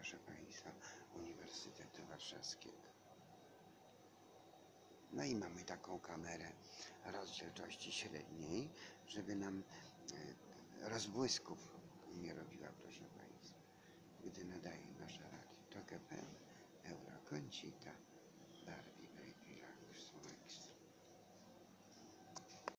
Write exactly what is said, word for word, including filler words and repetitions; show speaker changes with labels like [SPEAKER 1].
[SPEAKER 1] proszę Państwa, Uniwersytetu Warszawskiego. No i mamy taką kamerę rozdzielczości średniej, żeby nam rozbłysków nie robiła, proszę Państwa, gdy nadaje nasze radio. To G P M, Euro, Concita, Barbie, Baby, Relax, Max.